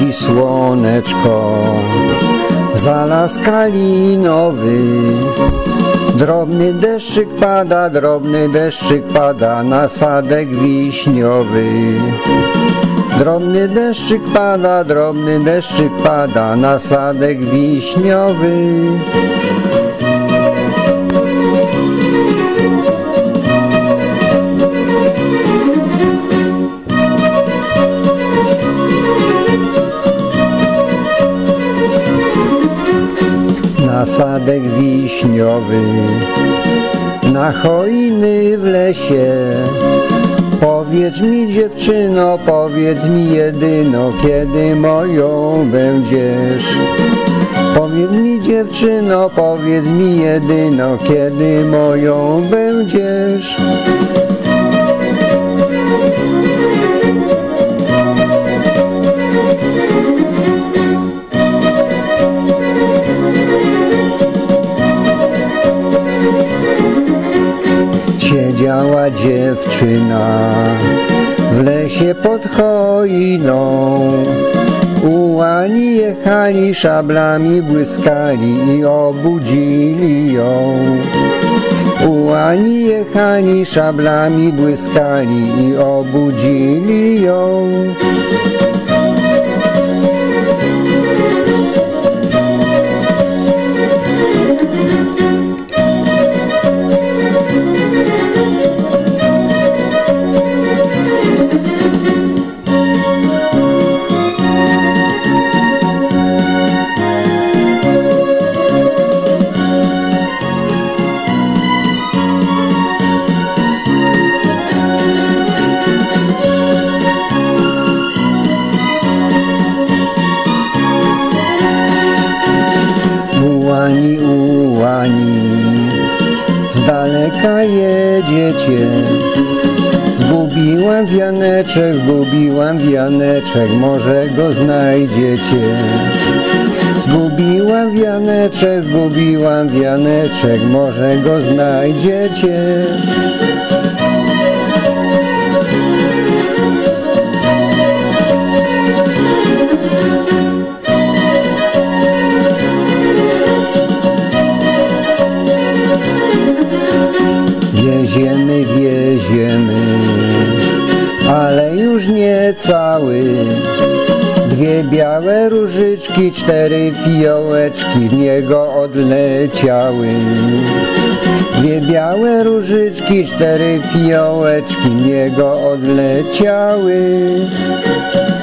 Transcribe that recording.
wschodzi słoneczko, za las kalinowy. Drobny deszczyk pada na sadek wiśniowy. Drobny deszczyk pada na sadek wiśniowy. Na sadek wiśniowy, na choiny w lesie. Powiedz mi, dziewczyno, powiedz mi jedyno, kiedy moją będziesz. Powiedz mi, dziewczyno, powiedz mi jedyno, kiedy moją będziesz. Siedziała dziewczyna w lesie pod choiną. Ułani jechali, szablami błyskali i obudzili ją. Ułani jechali, szablami błyskali i obudzili ją. Ułani, z daleka jedziecie. Zgubiłam wianeczek, może go znajdziecie. Zgubiłam wianeczek, może go znajdziecie. Wieziemy, ale już nie cały. 2 białe różyczki, 4 fiołeczki z niego odleciały. 2 białe różyczki, 4 fiołeczki z niego odleciały.